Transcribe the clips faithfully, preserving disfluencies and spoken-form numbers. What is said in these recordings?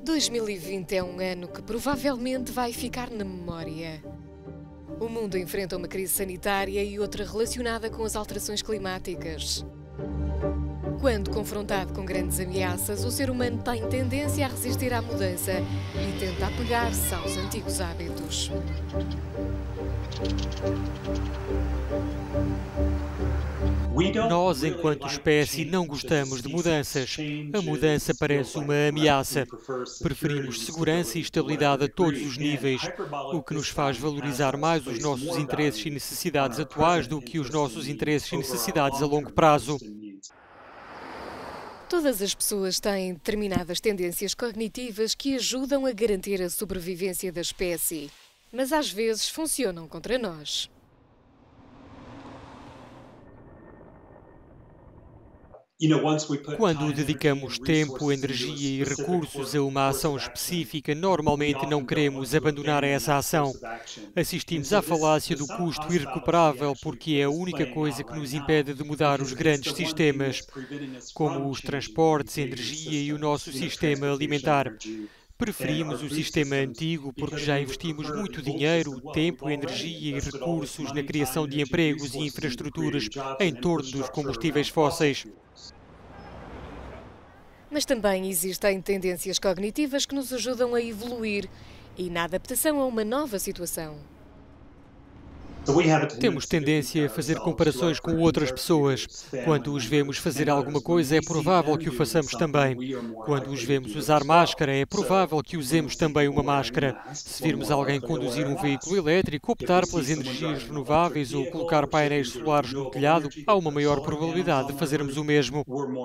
dois mil e vinte é um ano que provavelmente vai ficar na memória. O mundo enfrenta uma crise sanitária e outra relacionada com as alterações climáticas. Quando confrontado com grandes ameaças, o ser humano tem tendência a resistir à mudança e tenta apegar-se aos antigos hábitos. Nós, enquanto espécie, não gostamos de mudanças. A mudança parece uma ameaça. Preferimos segurança e estabilidade a todos os níveis, o que nos faz valorizar mais os nossos interesses e necessidades atuais do que os nossos interesses e necessidades a longo prazo. Todas as pessoas têm determinadas tendências cognitivas que ajudam a garantir a sobrevivência da espécie, mas às vezes funcionam contra nós. Quando dedicamos tempo, energia e recursos a uma ação específica, normalmente não queremos abandonar essa ação. Assistimos à falácia do custo irrecuperável porque é a única coisa que nos impede de mudar os grandes sistemas, como os transportes, a energia e o nosso sistema alimentar. Preferimos o sistema antigo porque já investimos muito dinheiro, tempo, energia e recursos na criação de empregos e infraestruturas em torno dos combustíveis fósseis. Mas também existem tendências cognitivas que nos ajudam a evoluir e na adaptação a uma nova situação. Temos tendência a fazer comparações com outras pessoas. Quando os vemos fazer alguma coisa, é provável que o façamos também. Quando os vemos usar máscara, é provável que usemos também uma máscara. Se virmos alguém conduzir um veículo elétrico, optar pelas energias renováveis ou colocar painéis solares no telhado, há uma maior probabilidade de fazermos o mesmo.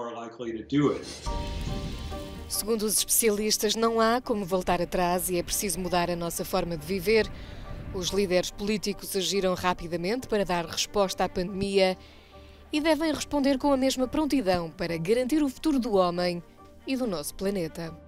Segundo os especialistas, não há como voltar atrás e é preciso mudar a nossa forma de viver. Os líderes políticos agiram rapidamente para dar resposta à pandemia e devem responder com a mesma prontidão para garantir o futuro do homem e do nosso planeta.